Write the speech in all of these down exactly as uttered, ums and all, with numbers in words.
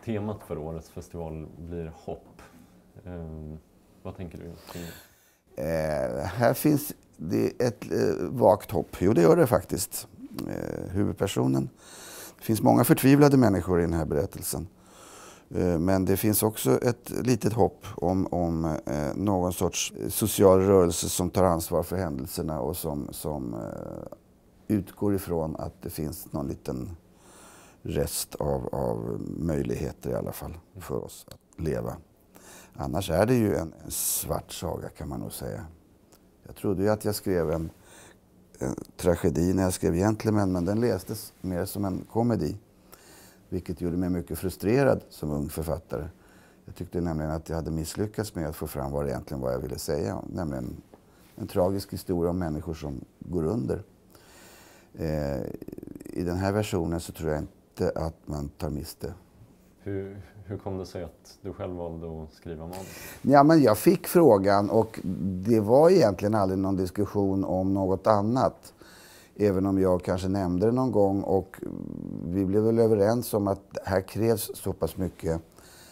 temat för årets festival blir hopp. Eh, vad tänker du kring det? Eh, här finns det ett eh, vagt hopp. Jo, det gör det faktiskt. Eh, huvudpersonen. Det finns många förtvivlade människor i den här berättelsen. Eh, men det finns också ett litet hopp om, om eh, någon sorts social rörelse som tar ansvar för händelserna och som, som eh, utgår ifrån att det finns någon liten rest av, av möjligheter i alla fall för oss att leva. Annars är det ju en, en svart saga, kan man nog säga. Jag trodde ju att jag skrev en, en tragedi när jag skrev Gentlemen, men den lästes mer som en komedi. Vilket gjorde mig mycket frustrerad som ung författare. Jag tyckte nämligen att jag hade misslyckats med att få fram vad det egentligen var jag ville säga. Nämligen en tragisk historia om människor som går under. Eh, I den här versionen så tror jag inte att man tar miste. Hur, hur kom det sig att du själv valde att skriva manus? Ja, men jag fick frågan och det var egentligen aldrig någon diskussion om något annat. Även om jag kanske nämnde det någon gång, och vi blev väl överens om att här krävs så pass mycket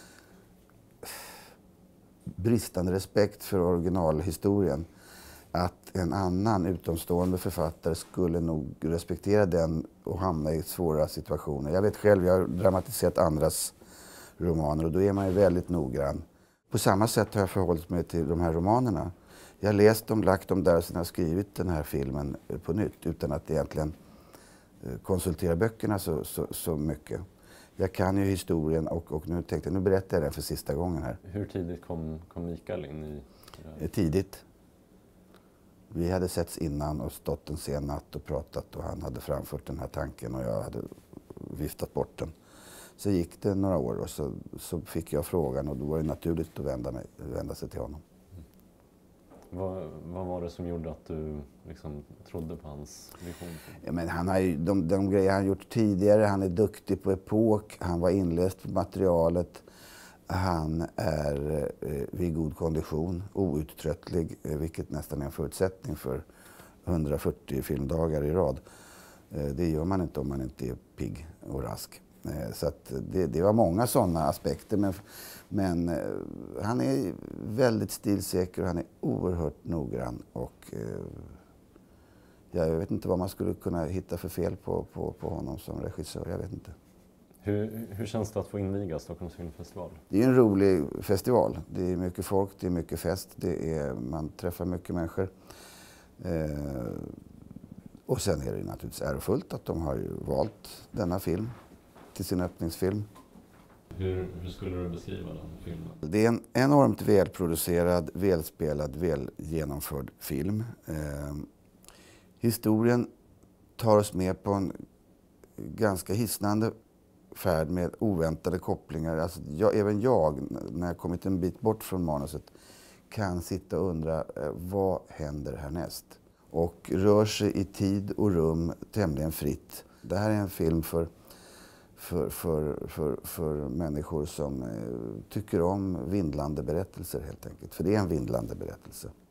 bristande respekt för originalhistorien att en annan utomstående författare skulle nog respektera den och hamna i svåra situationer. Jag vet själv, jag har dramatiserat andras romaner och då är man ju väldigt noggrann. På samma sätt har jag förhållit mig till de här romanerna. Jag har läst dem, lagt dem där och sen har skrivit den här filmen på nytt utan att egentligen konsultera böckerna så, så, så mycket. Jag kan ju historien och, och nu tänkte jag, nu berättar jag den för sista gången här. Hur tidigt kom, kom Mikael in i det? Tidigt. Vi hade setts innan och stått en sen natt och pratat och han hade framfört den här tanken och jag hade viftat bort den. Så gick det några år och så, så fick jag frågan och då var det naturligt att vända, mig, vända sig till honom. Mm. Vad, vad var det som gjorde att du liksom trodde på hans vision? Ja, men han har ju, de, de grejer han gjort tidigare, han är duktig på epok, han var inläst på materialet. Han är eh, vid god kondition, outtröttlig, eh, vilket nästan är en förutsättning för hundrafyrtio filmdagar i rad. Eh, det gör man inte om man inte är pigg och rask. Eh, så att det, det var många sådana aspekter, men, men eh, han är väldigt stilsäker och han är oerhört noggrann. Och, eh, jag vet inte vad man skulle kunna hitta för fel på, på, på honom som regissör, jag vet inte. Hur, hur känns det att få inviga Stockholms filmfestival? Det är en rolig festival. Det är mycket folk, det är mycket fest, det är, man träffar mycket människor. Eh, och sen är det naturligtvis ärofullt att de har ju valt denna film till sin öppningsfilm. Hur, hur skulle du beskriva den filmen? Det är en enormt välproducerad, välspelad, välgenomförd film. Eh, historien tar oss med på en ganska hisnande färd med oväntade kopplingar. Alltså, jag, även jag, när jag kommit en bit bort från manuset, kan sitta och undra eh, vad händer härnäst? Och rör sig i tid och rum tämligen fritt. Det här är en film för, för, för, för, för människor som eh, tycker om vindlande berättelser helt enkelt. För det är en vindlande berättelse.